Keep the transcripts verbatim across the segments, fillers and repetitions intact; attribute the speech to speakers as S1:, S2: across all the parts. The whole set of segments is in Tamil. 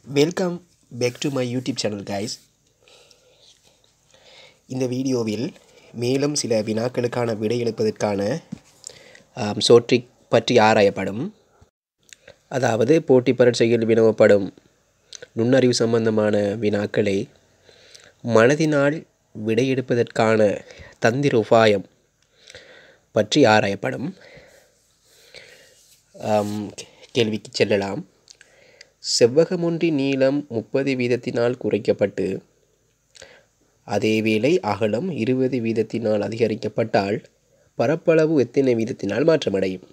S1: Welcome back to my YouTube channel guys. இந்த வீடியோவில் மேலும் சில வினாக்களுக்கான விடை எழுப்பதற்கான சோட்ரிக் பற்றி ஆராயப்படும். அதாவது போட்டி பரீட்சையில் வினவப்படும் நுண்ணறிவு சம்பந்தமான வினாக்களை மனதினால் விடை எடுப்பதற்கான தந்திர உபாயம் பற்றி ஆராயப்படும். கேள்விக்கு செல்லலாம். செவ்வகமொன்றின் நீளம் முப்பது வீதத்தினால் குறைக்கப்பட்டு அதேவேளை அகலம் இருபது வீதத்தினால் அதிகரிக்கப்பட்டால் பரப்பளவு எத்தனை வீதத்தினால் மாற்றமடையும்?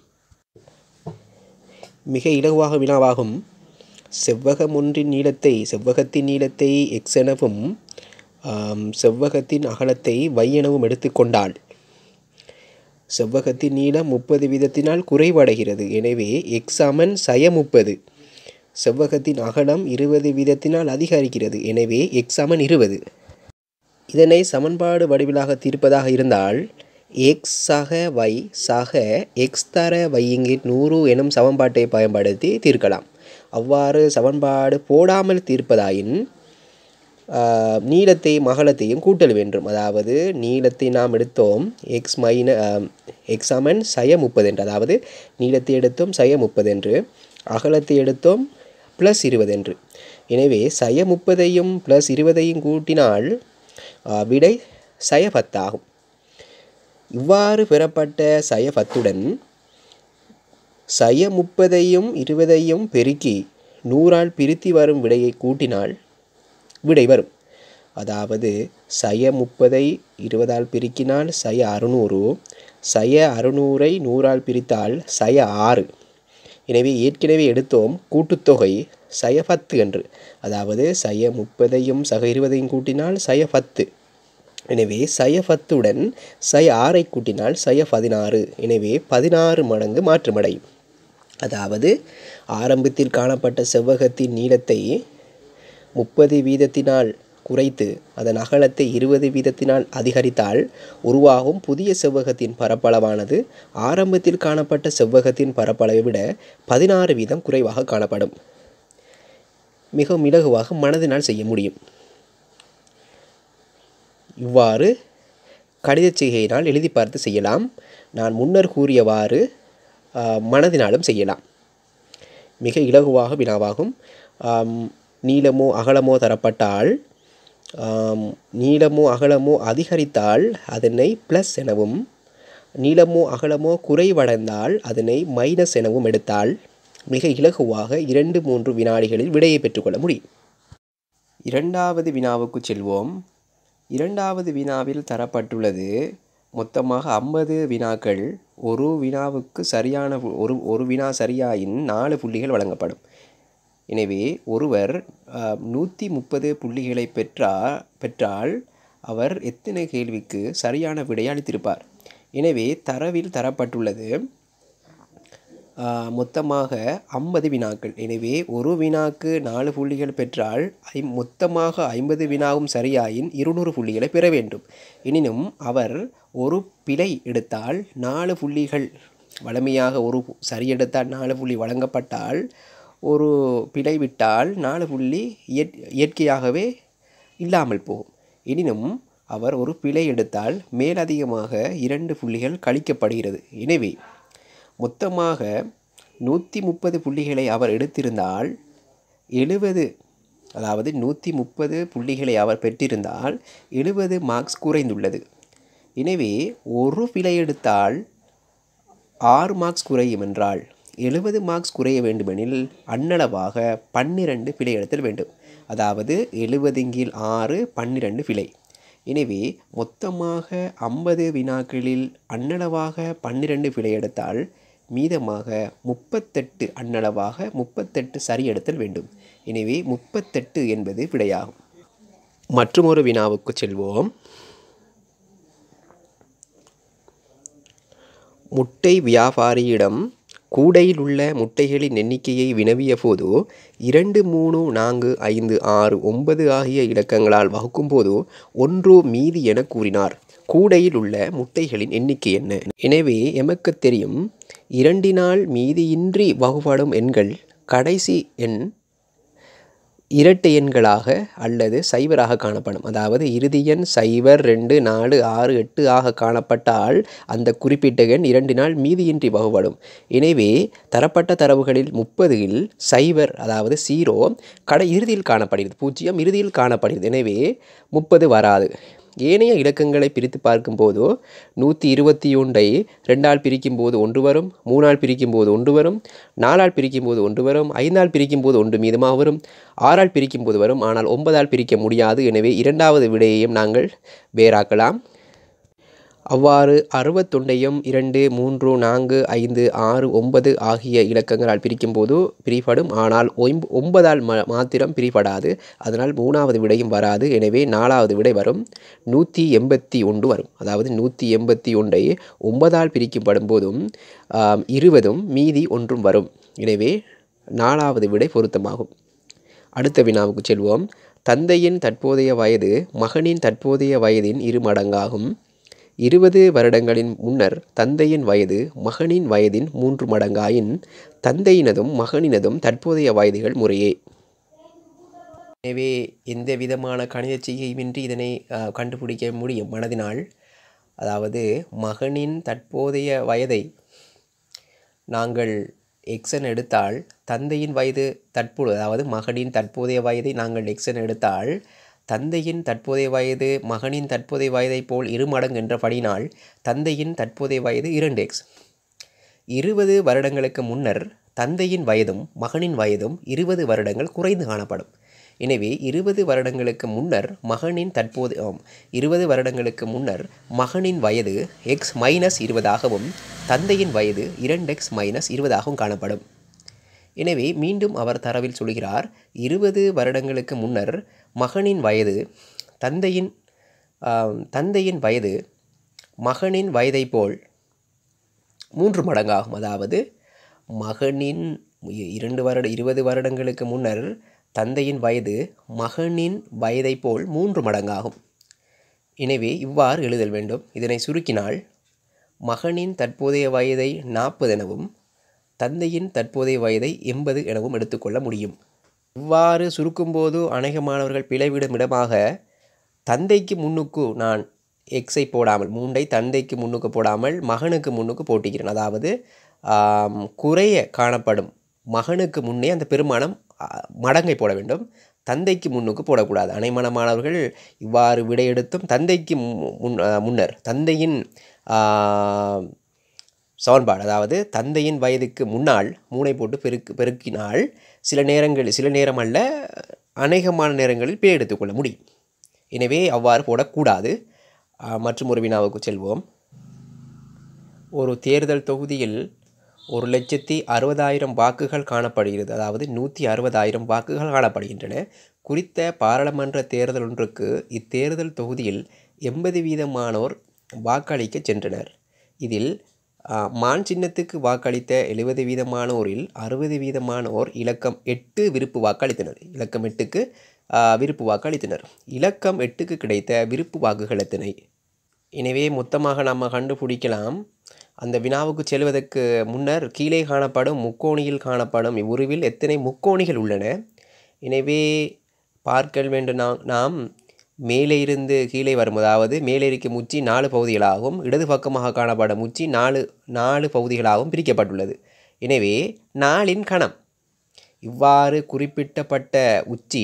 S1: மிக இலகுவாக வினாவாகும். செவ்வகமொன்றின் நீளத்தை செவ்வகத்தின் நீளத்தை எக்ஸ் எனவும் செவ்வகத்தின் அகலத்தை y எனவும் எடுத்துக்கொண்டால் செவ்வகத்தின் நீளம் முப்பது வீதத்தினால் குறைவடைகிறது. எனவே எக்ஸ் சமன் சய முப்பது. செவ்வகத்தின் அகலம் இருபது வீதத்தினால் அதிகரிக்கிறது. எனவே எக்ஸ் சமன் இருபது. இதனை சமன்பாடு வடிவிலாக தீர்ப்பதாக இருந்தால் எக்ஸ் சக y சக எக்ஸ் தர y இங்கு நூறு எனும் சமன்பாட்டை பயன்படுத்தி தீர்க்கலாம். அவ்வாறு சமன்பாடு போடாமல் தீர்ப்பதாயின் நீளத்தையும் அகலத்தையும் கூட்டல் வேண்டும். அதாவது நீளத்தை நாம் எடுத்தோம் எக்ஸ் மைன எக்ஸ் சமன் சய முப்பது என்று, அதாவது நீளத்தை எடுத்தோம் சய முப்பது என்று, அகலத்தை எடுத்தோம் ப்ளஸ் இருபது என்று. எனவே சய முப்பதையும் ப்ளஸ் இருபதையும் கூட்டினால் விடை சய பத்தாகும். இவ்வாறு பெறப்பட்ட சய பத்துடன் சய முப்பதையும் இருபதையும் பெருக்கி நூறால் பிரித்து வரும் விடையை கூட்டினால் விடை வரும். அதாவது சய முப்பதை இருபதால் பிரிக்கினால் சய அறுநூறு, சய அறுநூறை நூறால் பிரித்தால் சய ஆறு. எனவே ஏற்கனவே எடுத்தோம் கூட்டுத்தொகை சய பத்து என்று, அதாவது சய முப்பதையும் சக இருபதையும் கூட்டினால் சய பத்து. எனவே சய பத்துடன் சய ஆறை கூட்டினால் சய பதினாறு. எனவே பதினாறு மடங்கு மாற்றமடையும். அதாவது ஆரம்பத்தில் காணப்பட்ட செவ்வகத்தின் நீளத்தை முப்பது வீதத்தினால் குறைத்து அதன் அகலத்தை இருபது வீதத்தினால் அதிகரித்தால் உருவாகும் புதிய செவ்வகத்தின் பரப்பளவானது ஆரம்பத்தில் காணப்பட்ட செவ்வகத்தின் பரப்பளவை விட பதினாறு வீதம் குறைவாக காணப்படும். மிகவும் இலகுவாக மனதினால் செய்ய முடியும். இவ்வாறு கடித செய்கையினால் எழுதி பார்த்து செய்யலாம். நான் முன்னர் கூறியவாறு மனதினாலும் செய்யலாம். மிக இலகுவாக வினாவாகும். நீளமோ அகலமோ தரப்பட்டால் நீளமோ அகலமோ அதிகரித்தால் அதனை ப்ளஸ் எனவும், நீளமோ அகலமோ குறைவடைந்தால் அதனை மைனஸ் எனவும் எடுத்தால் மிக இலகுவாக இரண்டு மூன்று வினாடிகளில் விடையை பெற்றுக்கொள்ள முடியும். இரண்டாவது வினாவுக்கு செல்வோம். இரண்டாவது வினாவில் தரப்பட்டுள்ளது மொத்தமாக ஐம்பது வினாக்கள். ஒரு வினாவுக்கு சரியான ஒரு ஒரு வினா சரியாயின் நாலு புள்ளிகள் வழங்கப்படும். எனவே ஒருவர் நூற்றி முப்பது புள்ளிகளை பெற்றா பெற்றால் அவர் எத்தனை கேள்விக்கு சரியான விடை அளித்திருப்பார்? எனவே தரவில் தரப்பட்டுள்ளது மொத்தமாக ஐம்பது வினாக்கள். எனவே ஒரு வினாக்கு நாலு புள்ளிகள் பெற்றால் ஐ மொத்தமாக ஐம்பது வினாவும் சரியாயின் இருநூறு புள்ளிகளை பெற வேண்டும். எனினும் அவர் ஒரு பிழை எடுத்தால் நாலு புள்ளிகள், வழமையாக ஒரு சரி எடுத்தால் நாலு புள்ளி வழங்கப்பட்டால் ஒரு பிழை விட்டால் நாலு புள்ளி இயற் இயற்கையாகவே இல்லாமல் போகும். எனினும் அவர் ஒரு பிழை எடுத்தால் மேலதிகமாக இரண்டு புள்ளிகள் கழிக்கப்படுகிறது. எனவே மொத்தமாக நூற்றி முப்பது புள்ளிகளை அவர் எடுத்திருந்தால் எழுபது, அதாவது நூற்றி முப்பது புள்ளிகளை அவர் பெற்றிருந்தால் எழுபது மார்க்ஸ் குறைந்துள்ளது. எனவே ஒரு பிழை எடுத்தால் ஆறு மார்க்ஸ் குறையும் என்றால் எழுபது மார்க்ஸ் குறைய வேண்டுமெனில் அன்னளவாக பன்னிரண்டு பிழை எடுத்தல் வேண்டும். அதாவது எழுபது கீழ் ஆறு பன்னிரண்டு பிழை. எனவே மொத்தமாக ஐம்பது வினாக்களில் அன்னளவாக பன்னிரண்டு பிழை எடுத்தால் மீதமாக முப்பத்தெட்டு அன்னளவாக முப்பத்தெட்டு சரி எடுத்தல் வேண்டும். எனவே முப்பத்தெட்டு என்பது விடையாகும். மற்றொரு வினாவுக்கு செல்வோம். முட்டை வியாபாரியிடம் கூடையில் உள்ள முட்டைகளின் எண்ணிக்கையை வினவிய போது இரண்டு மூணு நான்கு ஐந்து ஆறு ஒன்பது ஆகிய இலக்கங்களால் வகுக்கும் போது ஒன்று மீதி என கூறினார். கூடையில் உள்ள முட்டைகளின் எண்ணிக்கை என்ன? எனவே எமக்கு தெரியும் இரண்டினால் மீதியின்றி வகுபடும் எண்கள் கடைசி எண் இரட்டை எண்களாக அல்லது சைபராக காணப்படும். அதாவது இறுதி எண் சைபர் ரெண்டு நாலு ஆறு எட்டு ஆக காணப்பட்டால் அந்த குறிப்பிட்ட எண் இரண்டினால் மீதியின்றி வகுபடும். எனவே தரப்பட்ட தரவுகளில் முப்பதில் சைபர் அதாவது ஜீரோ கடை இறுதியில் காணப்படுகிறது, பூஜ்ஜியம் இறுதியில் காணப்படுகிறது. எனவே முப்பது வராது. ஏனைய இலக்கங்களை பிரித்து பார்க்கும்போது நூற்றி இருபத்தி ஒன்றை ரெண்டால் பிரிக்கும்போது ஒன்று வரும், மூணால் பிரிக்கும்போது ஒன்று வரும், நாலால் பிரிக்கும்போது ஒன்று வரும், ஐந்தால் பிரிக்கும்போது ஒன்று மீதமாக வரும், ஆறால் பிரிக்கும்போது வரும். ஆனால் ஒன்பதால் பிரிக்க முடியாது. எனவே இரண்டாவது விடையையும் நாங்கள் வேறாக்கலாம். அவ்வாறு அறுபத்தொன்றையும் இரண்டு மூன்று நான்கு ஐந்து ஆறு ஒன்பது ஆகிய இலக்கங்களால் பிரிக்கும்போது பிரிபடும். ஆனால் ஒம்ப ஒன்பதால் ம மாத்திரம் பிரிபடாது. அதனால் மூணாவது விடையும் வராது. எனவே நாலாவது விடை வரும், நூற்றி எண்பத்தி ஒன்று வரும். அதாவது நூற்றி எண்பத்தி ஒன்றை ஒன்பதால் பிரிக்கப்படும் போதும் இருபதும் மீதி ஒன்றும் வரும். எனவே நாலாவது விடை பொருத்தமாகும். அடுத்த வினாவுக்கு செல்வோம். தந்தையின் தற்போதைய வயது மகனின் தற்போதைய வயதின் இரு மடங்காகும். இருபது வருடங்களின் முன்னர் தந்தையின் வயது மகனின் வயதின் மூன்று மடங்காயின் தந்தையினதும் மகனினதும் தற்போதைய வயதுகள் முறையே. எனவே எந்த விதமான கணித செய்கையுமின்றி இதனை கண்டுபிடிக்க முடியும் மனதினால். அதாவது மகனின் தற்போதைய வயதை நாங்கள் எக்ஸன் எடுத்தால் தந்தையின் வயது தற்போது அதாவது மகனின் தற்போதைய வயதை நாங்கள் எக்ஸன் எடுத்தால் தந்தையின் தற்போதைய வயது மகனின் தற்போதைய வயதை போல் இரு மடங்கு என்றபடினால் தந்தையின் தற்போதைய வயது இரண்டு எக்ஸ். இருபது வருடங்களுக்கு முன்னர் தந்தையின் வயதும் மகனின் வயதும் இருபது வருடங்கள் குறைந்து காணப்படும். எனவே இருபது வருடங்களுக்கு முன்னர் மகனின் தற்போது இருபது வருடங்களுக்கு முன்னர் மகனின் வயது எக்ஸ் மைனஸ் இருபதாகவும் தந்தையின் வயது இரண்டு எக்ஸ் மைனஸ் இருபதாகவும் காணப்படும். எனவே மீண்டும் அவர் தரவில் சொல்கிறார், இருபது வருடங்களுக்கு முன்னர் மகனின் வயது தந்தையின் தந்தையின் வயது மகனின் வயதை போல் மூன்று மடங்காகும். அதாவது மகனின் இரண்டு வருட இருபது வருடங்களுக்கு முன்னர் தந்தையின் வயது மகனின் வயதை போல் மூன்று மடங்காகும். எனவே இவ்வாறு எழுதல் வேண்டும். இதனை சுருக்கினால் மகனின் தற்போதைய வயதை நாற்பது எனவும் தந்தையின் தற்போதைய வயதை எண்பது எனவும் எடுத்துக்கொள்ள முடியும். இவ்வாறு சுருக்கும்போது அநேக மாணவர்கள் பிழைவிடும் இடமாக தந்தைக்கு முன்னுக்கு நான் எக்ஸை போடாமல் மூன்றை தந்தைக்கு முன்னுக்கு போடாமல் மகனுக்கு முன்னுக்கு போட்டிக்கிறேன். அதாவது குறைய காணப்படும் மகனுக்கு முன்னே அந்த பெருமானம் மடங்கை போட வேண்டும், தந்தைக்கு முன்னுக்கு போடக்கூடாது. அனைமான மாணவர்கள் இவ்வாறு விடையெடுத்தும் தந்தைக்கு முன் முன்னர் தந்தையின் சமன்பாடு அதாவது தந்தையின் வயதுக்கு முன்னால் மூளை போட்டு பெருக்கு பெருக்கினால் சில நேரங்களில் சில நேரம் அல்ல அநேகமான நேரங்களில் பிழை எடுத்துக்கொள்ள முடியும். எனவே அவ்வாறு போடக்கூடாது. மற்றும் ஒரு வினாவுக்கு செல்வோம். ஒரு தேர்தல் தொகுதியில் ஒரு லட்சத்தி அறுபதாயிரம் வாக்குகள் காணப்படுகிறது. அதாவது நூற்றி அறுபதாயிரம் வாக்குகள் காணப்படுகின்றன. குறித்த பாராளுமன்ற தேர்தல் ஒன்றுக்கு இத்தேர்தல் தொகுதியில் எண்பது வீதமானோர் வாக்களிக்க சென்றனர். இதில் மான் சின்னத்துக்கு வாக்களித்த எழுபது வீதமானோரில் அறுபது வீதமானோர் இலக்கம் எட்டு விருப்பு வாக்களித்தனர். இலக்கம் எட்டுக்கு விருப்பு வாக்களித்தனர். இலக்கம் எட்டுக்கு கிடைத்த விருப்பு வாக்குகள் எத்தனை? எனவே மொத்தமாக நாம் கண்டுபிடிக்கலாம். அந்த வினாவுக்கு செல்வதற்கு முன்னர் கீழே காணப்படும் முக்கோணியில் காணப்படும் இவ்வுருவில் எத்தனை முக்கோணிகள் உள்ளன? எனவே பார்க்க வேண்டும். நாம் நாம் மேலே இருந்து கீழே வரும், அதாவது மேலே இருக்கும் உச்சி நாலு பகுதிகளாகவும் இடது பக்கமாக காணப்படும் உச்சி நாலு நாலு பகுதிகளாகவும் பிரிக்கப்பட்டுள்ளது. எனவே நாலின் கணம் இவ்வாறு குறிப்பிட்டப்பட்ட உச்சி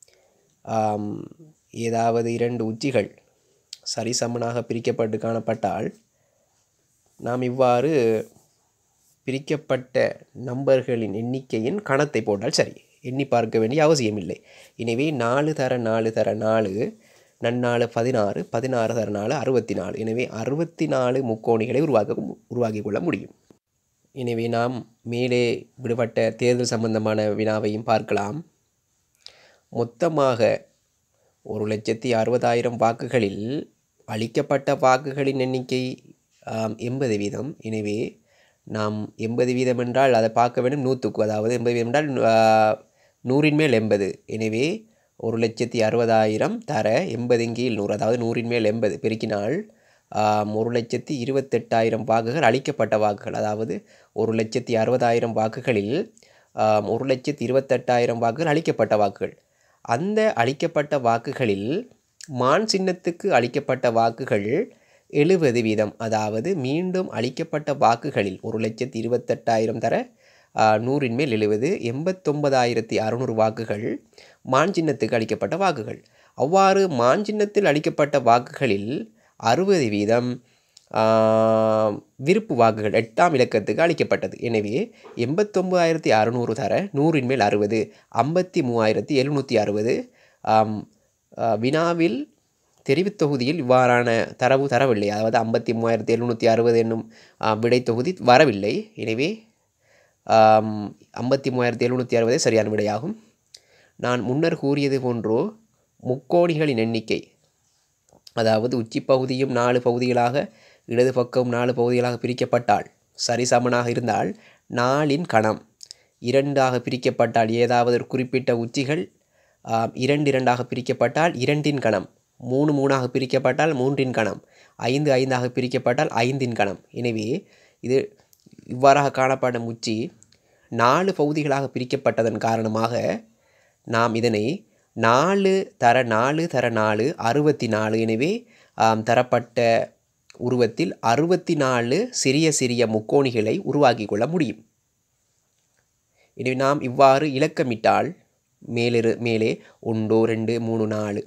S1: ஏதாவது இரண்டு உச்சிகள் சரிசமனாக பிரிக்கப்பட்டு காணப்பட்டால் நாம் இவ்வாறு பிரிக்கப்பட்ட நம்பர்களின் எண்ணிக்கையின் கணத்தை போட்டால் சரி, எண்ணி பார்க்க வேண்டிய அவசியமில்லை. எனவே நாலு தர நாலு தர நாலு நன்னாலு பதினாறு, பதினாறு தர நாலு அறுபத்தி நாலு. எனவே அறுபத்தி நாலு முக்கோணிகளை உருவாக்க உருவாக்கி கொள்ள முடியும். எனவே நாம் மேலே விடுபட்ட தேர்தல் சம்பந்தமான வினாவையும் பார்க்கலாம். மொத்தமாக ஒரு லட்சத்தி அறுபதாயிரம் வாக்குகளில் அளிக்கப்பட்ட வாக்குகளின் எண்ணிக்கை எண்பது வீதம். எனவே நாம் எண்பது வீதம் என்றால் அதை பார்க்க வேண்டும் நூற்றுக்கு, அதாவது எண்பது வீதம் என்றால் நூறின் மேல் எண்பது. எனவே ஒரு லட்சத்தி அறுபதாயிரம் தர எண்பதின் கீழ் நூறு, அதாவது நூறின் மேல் எண்பது பெருக்கினால் ஒரு லட்சத்தி இருபத்தெட்டாயிரம் வாக்குகள் அளிக்கப்பட்ட வாக்குகள். அதாவது ஒரு லட்சத்தி அறுபதாயிரம் வாக்குகளில் ஒரு லட்சத்தி இருபத்தெட்டாயிரம் வாக்குகள் அளிக்கப்பட்ட வாக்குகள். அந்த அளிக்கப்பட்ட வாக்குகளில் மான் சின்னத்துக்கு அளிக்கப்பட்ட வாக்குகள் எழுபது வீதம். அதாவது மீண்டும் அளிக்கப்பட்ட வாக்குகளில் ஒரு லட்சத்தி இருபத்தெட்டாயிரம் தர நூறின் மேல் எழுபது எண்பத்தொன்பதாயிரத்தி அறுநூறு வாக்குகள் மான் சின்னத்துக்கு அளிக்கப்பட்ட வாக்குகள். அவ்வாறு மான் சின்னத்தில் அளிக்கப்பட்ட வாக்குகளில் அறுபது வீதம் விருப்பு வாக்குகள் எட்டாம் இலக்கத்துக்கு அளிக்கப்பட்டது. எனவே எண்பத்தொம்பதாயிரத்தி அறுநூறு தர நூறின் மேல் அறுபது ஐம்பத்தி மூவாயிரத்தி எழுநூற்றி அறுபது. வினாவில் தெரிவுத் தொகுதியில் இவ்வாறான தரவு தரவில்லை. அதாவது ஐம்பத்தி மூவாயிரத்தி எழுநூற்றி அறுபது என்னும் விடை தொகுதி வரவில்லை. எனவே ஐம்பத்தி மூவாயிரத்தி எழுநூற்றி அறுபதே சரியான விடையாகும். நான் முன்னர் கூறியது போன்றோ முக்கோணிகளின் எண்ணிக்கை, அதாவது உச்சி பகுதியும் நாலு பகுதிகளாக இடது பக்கம் நாலு பகுதிகளாக பிரிக்கப்பட்டால் சரிசமனாக இருந்தால் நாலின் கணம் இரண்டாக பிரிக்கப்பட்டால், ஏதாவது ஒரு குறிப்பிட்ட உச்சிகள் இரண்டு இரண்டாக பிரிக்கப்பட்டால் இரண்டின் கணம், மூணு மூணாக பிரிக்கப்பட்டால் மூன்றின் கணம், ஐந்து ஐந்தாக பிரிக்கப்பட்டால் ஐந்தின் கணம். எனவே இது இவ்வாறாக காணப்படும் உச்சி நாலு பகுதிகளாக பிரிக்கப்பட்டதன் காரணமாக நாம் இதனை நாலு தர நாலு தர நாலு அறுபத்தி நாலு. எனவே தரப்பட்ட உருவத்தில் அறுபத்தி நாலு சிறிய சிறிய முக்கோணிகளை உருவாக்கி கொள்ள முடியும். எனவே நாம் இவ்வாறு இலக்கமிட்டால் மேலிரு மேலே ஒன்று ரெண்டு மூணு நாலு,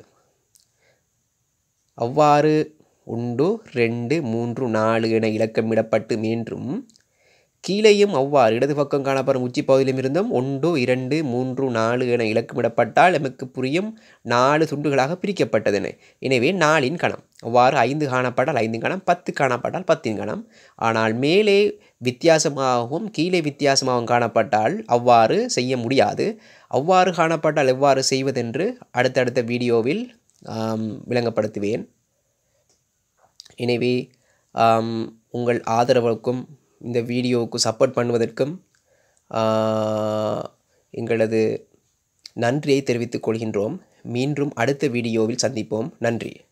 S1: அவ்வாறு ஒன்று ரெண்டு மூன்று நாலு என இலக்கமிடப்பட்டு மீண்டும் கீழேயும் அவ்வாறு இடது பக்கம் காணப்படும் உச்சி பகுதியிலும் இருந்தும் ஒன்று இரண்டு மூன்று நாலு என இலக்கமிடப்பட்டால் நமக்கு புரியும் நாலு துண்டுகளாக பிரிக்கப்பட்டதென. எனவே நாலின் கணம். அவ்வாறு ஐந்து காணப்பட்டால் ஐந்தின் கணம், பத்து காணப்பட்டால் பத்தின் கணம். ஆனால் மேலே வித்தியாசமாகவும் கீழே வித்தியாசமாகவும் காணப்பட்டால் அவ்வாறு செய்ய முடியாது. அவ்வாறு காணப்பட்டால் எவ்வாறு செய்வதென்று அடுத்தடுத்த வீடியோவில் விளங்கப்படுத்துவேன். எனவே உங்கள் ஆதரவுக்கும் இந்த வீடியோவுக்கு சப்போர்ட் பண்ணுவதற்கும் எங்களது நன்றியை தெரிவித்துக் கொள்கின்றோம். மீண்டும் அடுத்த வீடியோவில் சந்திப்போம். நன்றி.